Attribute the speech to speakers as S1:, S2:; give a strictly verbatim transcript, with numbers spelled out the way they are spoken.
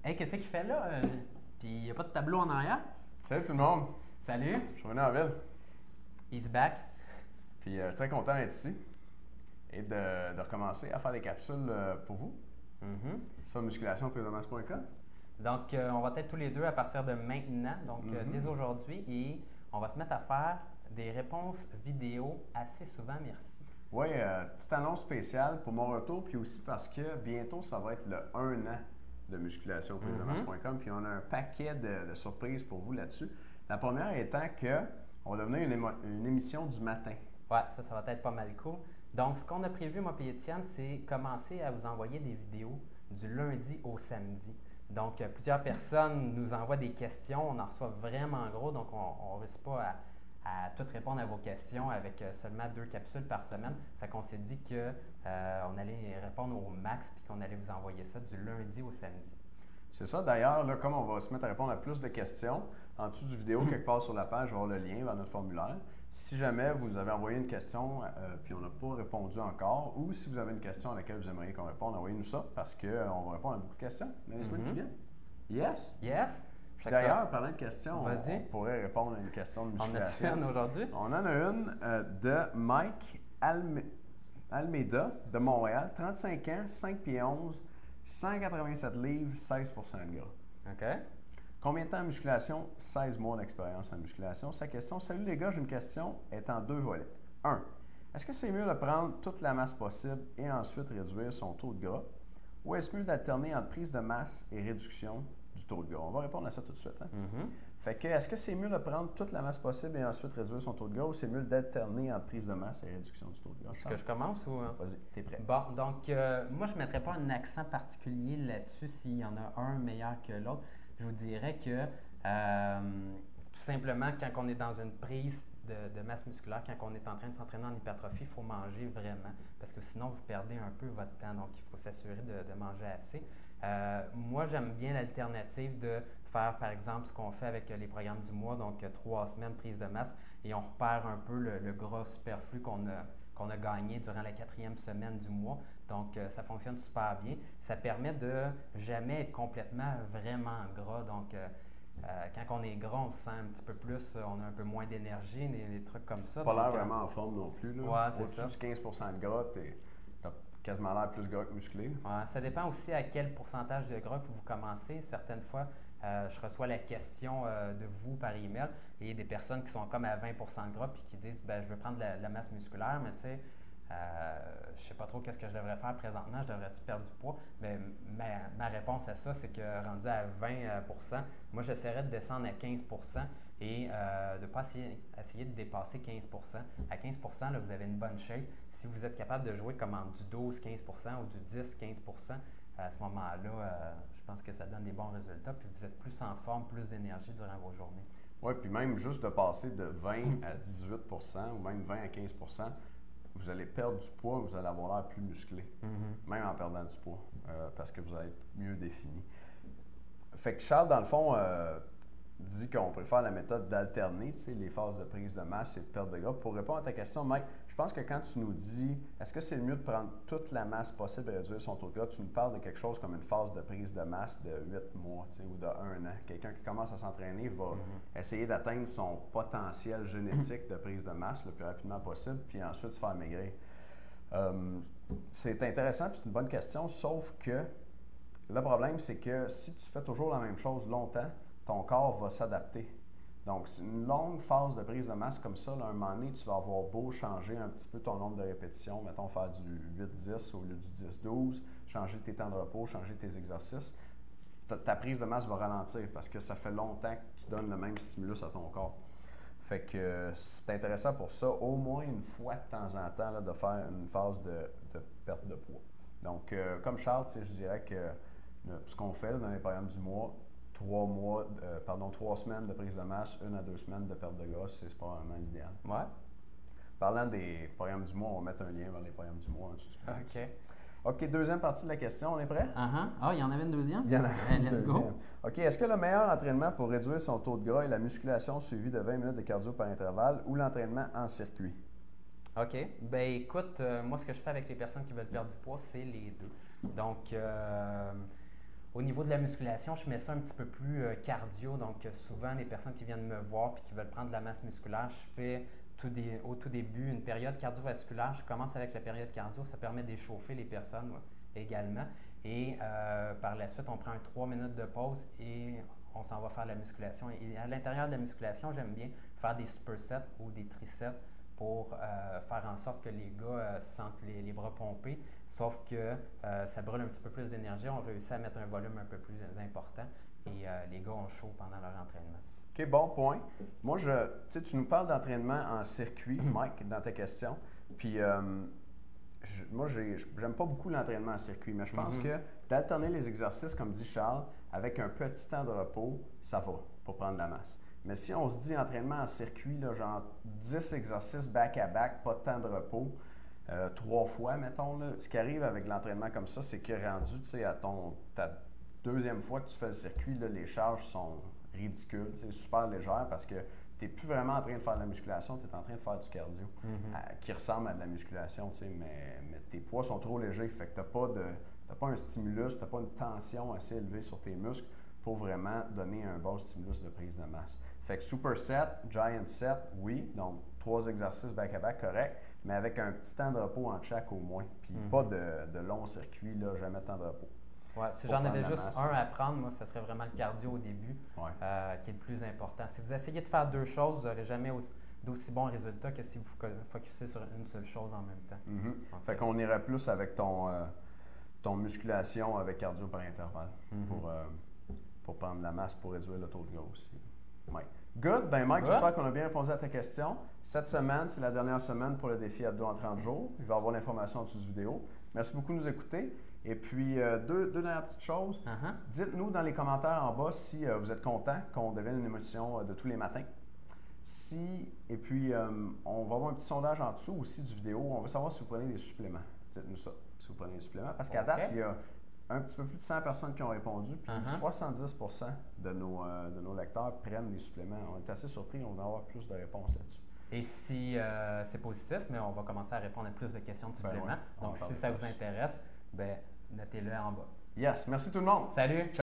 S1: Hey, qu'est-ce qu'il fait là? Euh, Puis il n'y a pas de tableau en arrière?
S2: Salut tout le monde!
S1: Salut,
S2: Je suis revenu en ville.
S1: he's back.
S2: Puis euh, je suis très content d'être ici et de, de recommencer à faire des capsules euh, pour vous
S1: Mhm.
S2: sur musculation prise de masse point com.
S1: Donc, euh, on va être tous les deux à partir de maintenant, donc euh,
S2: Mhm.
S1: dès aujourd'hui, et on va se mettre à faire des réponses vidéo assez souvent, merci.
S2: Oui, euh, petite annonce spéciale pour mon retour, puis aussi parce que bientôt, ça va être le un an de musculation prise de masse point com, puis on a un paquet de, de surprises pour vous là-dessus. La première étant que on va devenir une, émo- une émission du matin.
S1: Ouais, ça, ça va être pas mal cool. Donc, ce qu'on a prévu, moi et Étienne, c'est commencer à vous envoyer des vidéos du lundi au samedi. Donc, euh, plusieurs personnes nous envoient des questions. On en reçoit vraiment gros, donc on ne risque pas à, à tout répondre à vos questions avec euh, seulement deux capsules par semaine. Fait qu'on s'est dit qu'on euh, allait répondre au max puis qu'on allait vous envoyer ça du lundi au samedi.
S2: C'est ça. D'ailleurs, là, comme on va se mettre à répondre à plus de questions, en dessous du vidéo, quelque part sur la page, il va y avoir le lien vers notre formulaire. Si jamais vous avez envoyé une question euh, puis on n'a pas répondu encore, ou si vous avez une question à laquelle vous aimeriez qu'on réponde, envoyez-nous ça parce qu'on euh, va répondre à beaucoup de questions dans les semaines qui
S1: Mhm.
S2: viennent. Yes?
S1: Yes?
S2: Puis
S1: Fait que,
S2: d'ailleurs, parlant de questions, on,
S1: Vas-y.
S2: on pourrait répondre à une question de
S1: on a-tu
S2: musculation.
S1: une aujourd'hui?
S2: On en a une euh, de Mike Alme- Almeida de Montréal, trente-cinq ans, cinq pieds onze, cent quatre-vingt-sept livres, seize pour cent de gras.
S1: OK.
S2: Combien de temps en musculation? seize mois d'expérience en musculation. Sa question, salut les gars, j'ai une question, est en deux volets. un. Est-ce que c'est mieux de prendre toute la masse possible et ensuite réduire son taux de gras? Ou est-ce mieux d'alterner entre prise de masse et réduction du taux de gras? On va répondre à ça tout de suite. Hein?
S1: Mhm.
S2: Fait que, est-ce que c'est mieux de prendre toute la masse possible et ensuite réduire son taux de gras ou c'est mieux d'alterner entre prise de masse et réduction du taux de gras?
S1: Est-ce que je commence ou... euh?
S2: Vas-y, t'es prêt.
S1: Bon, donc, euh, moi, je ne mettrais pas un accent particulier là-dessus s'il y en a un meilleur que l'autre. Je vous dirais que, euh, tout simplement, quand on est dans une prise de, de masse musculaire, quand on est en train de s'entraîner en hypertrophie, il faut manger vraiment, parce que sinon, vous perdez un peu votre temps. Donc, il faut s'assurer de, de manger assez. Euh, moi, j'aime bien l'alternative de faire, par exemple, ce qu'on fait avec les programmes du mois, donc euh, trois semaines prise de masse, et on repère un peu le, le gras superflu qu'on a qu'on a gagné durant la quatrième semaine du mois. Donc, euh, ça fonctionne super bien. Ça permet de jamais être complètement vraiment gras. Donc, euh, euh, quand on est gras, on se sent un petit peu plus, euh, on a un peu moins d'énergie, des, des trucs comme ça.
S2: Pas l'air
S1: Donc, euh,
S2: vraiment en forme non plus. Là.
S1: Ouais, c'est
S2: Au-dessus
S1: ça.
S2: du quinze pour cent de gras, t'es- t'as quasiment l'air plus gras que musclé.
S1: Ouais, ça dépend aussi à quel pourcentage de gras que vous commencez. Certaines fois, euh, je reçois la question euh, de vous par email et des personnes qui sont comme à vingt pour cent de gras puis qui disent ben, je veux prendre la, la masse musculaire, mais tu sais, euh, je ne sais pas trop qu'est-ce que je devrais faire présentement, je devrais-tu perdre du poids? Mais ma, ma réponse à ça, c'est que rendu à vingt pour cent, moi j'essaierais de descendre à quinze pour cent et euh, de ne pas essayer, essayer de dépasser quinze pour cent. À quinze pour cent, là, vous avez une bonne shape. Si vous êtes capable de jouer comme en du douze à quinze pour cent ou du dix à quinze pour cent, à ce moment-là, euh, je pense que ça donne des bons résultats. Puis vous êtes plus en forme, plus d'énergie durant vos journées.
S2: Oui, puis même juste de passer de vingt à dix-huit pour cent ou même vingt à quinze pour cent, vous allez perdre du poids, vous allez avoir l'air plus musclé,
S1: Mm-hmm.
S2: même en perdant du poids, euh, parce que vous allez être mieux défini. Fait que Charles, dans le fond, euh, dit qu'on préfère la méthode d'alterner, tu sais, les phases de prise de masse et de perte de gras. Pour répondre à ta question, Mike, je pense que quand tu nous dis est-ce que c'est mieux de prendre toute la masse possible et réduire son taux de gras, tu nous parles de quelque chose comme une phase de prise de masse de huit mois, tu sais, ou de un an. Quelqu'un qui commence à s'entraîner va
S1: Mm-hmm.
S2: essayer d'atteindre son potentiel génétique de prise de masse le plus rapidement possible, puis ensuite se faire maigrir. Euh, c'est intéressant, puis c'est une bonne question, sauf que le problème, c'est que si tu fais toujours la même chose longtemps, ton corps va s'adapter. Donc, c'est une longue phase de prise de masse comme ça, là, à un moment donné, tu vas avoir beau changer un petit peu ton nombre de répétitions, mettons faire du huit dix au lieu du dix douze, changer tes temps de repos, changer tes exercices, ta, ta prise de masse va ralentir parce que ça fait longtemps que tu donnes le même stimulus à ton corps. Fait que euh, c'est intéressant pour ça, au moins une fois de temps en temps, là, de faire une phase de, de perte de poids. Donc, euh, comme Charles, je dirais que euh, ce qu'on fait là, dans les programmes du mois, trois mois, euh, pardon, trois semaines de prise de masse, une à deux semaines de perte de gras, c'est probablement l'idéal.
S1: Ouais.
S2: Parlant des programmes du mois, on va mettre un lien vers les programmes du mois. Hein,
S1: OK.
S2: OK, deuxième partie de la question, on est prêt?
S1: Uh-huh. Ah, il y en avait une deuxième?
S2: Il y en a
S1: Ben,
S2: une
S1: let's
S2: deuxième.
S1: go.
S2: OK, est-ce que le meilleur entraînement pour réduire son taux de gras est la musculation suivie de vingt minutes de cardio par intervalle ou l'entraînement en circuit?
S1: OK. Ben écoute, euh, moi, ce que je fais avec les personnes qui veulent perdre du poids, c'est les deux. Donc, euh, Au niveau de la musculation, je mets ça un petit peu plus euh, cardio. Donc, euh, souvent, les personnes qui viennent me voir et qui veulent prendre de la masse musculaire, je fais tout des, au tout début une période cardiovasculaire. Je commence avec la période cardio. Ça permet d'échauffer les personnes ouais, également. Et euh, par la suite, on prend un trois minutes de pause et on s'en va faire la musculation. Et à l'intérieur de la musculation, j'aime bien faire des supersets ou des triceps pour euh, faire en sorte que les gars euh, sentent les, les bras pompés. Sauf que euh, ça brûle un petit peu plus d'énergie. On réussit à mettre un volume un peu plus important et euh, les gars ont chaud pendant leur entraînement.
S2: OK, bon point. Moi, je, tu sais, tu nous parles d'entraînement en circuit, Mike, dans ta question. Puis, euh, je, moi, j'ai, j'aime pas beaucoup l'entraînement en circuit, mais je pense mm-hmm. que d'alterner les exercices, comme dit Charles, avec un petit temps de repos, ça va pour prendre de la masse. Mais si on se dit entraînement en circuit, là, genre dix exercices back-à-back, pas de temps de repos, euh, trois fois, mettons, là, ce qui arrive avec l'entraînement comme ça, c'est que rendu, tu sais, à ton, ta deuxième fois que tu fais le circuit, là, les charges sont ridicules, c'est super légère parce que tu n'es plus vraiment en train de faire de la musculation, tu es en train de faire du cardio mm-hmm. à, qui ressemble à de la musculation, tu sais, mais, mais tes poids sont trop légers, fait que tu n'as pas, de, t'as pas un stimulus, tu n'as pas une tension assez élevée sur tes muscles pour vraiment donner un bon stimulus de prise de masse. Fait que superset, giant set, oui, donc trois exercices back-à-back, correct, mais avec un petit temps de repos en chaque au moins, puis mm-hmm. pas de, de long circuit, là, jamais de temps de repos.
S1: Ouais, si j'en avais juste un à prendre, moi, ce serait vraiment le cardio au début,
S2: ouais.
S1: euh, qui est le plus important. Si vous essayez de faire deux choses, vous n'aurez jamais aussi, d'aussi bons résultats que si vous focussez sur une seule chose en même temps.
S2: Mm-hmm. Okay. Fait qu'on irait plus avec ton, euh, ton musculation avec cardio par intervalle mm-hmm. pour, euh, pour prendre de la masse, pour réduire le taux de gras aussi. Mike. Good. Ben Mike, Good. J'espère qu'on a bien répondu à ta question. Cette semaine, c'est la dernière semaine pour le défi Abdos en trente jours. Il va y avoir l'information en dessous de cette vidéo. Merci beaucoup de nous écouter. Et puis, euh, deux, deux dernières petites choses. Uh-huh. Dites-nous dans les commentaires en bas si euh, vous êtes content qu'on devienne une émission euh, de tous les matins. Si, et puis, euh, on va avoir un petit sondage en dessous aussi du vidéo. On veut savoir si vous prenez des suppléments. Dites-nous ça, si vous prenez des suppléments. Parce qu'à okay. date, il y a un petit peu plus de cent personnes qui ont répondu, puis uh-huh. soixante-dix pour cent de nos, euh, de nos lecteurs prennent des suppléments. On est assez surpris, on va avoir plus de réponses là-dessus.
S1: Et si euh, c'est positif, mais on va commencer à répondre à plus de questions de suppléments. Ben ouais, Donc, si ça vous intéresse, ben, notez-le en bas.
S2: Yes. Merci tout le monde.
S1: Salut.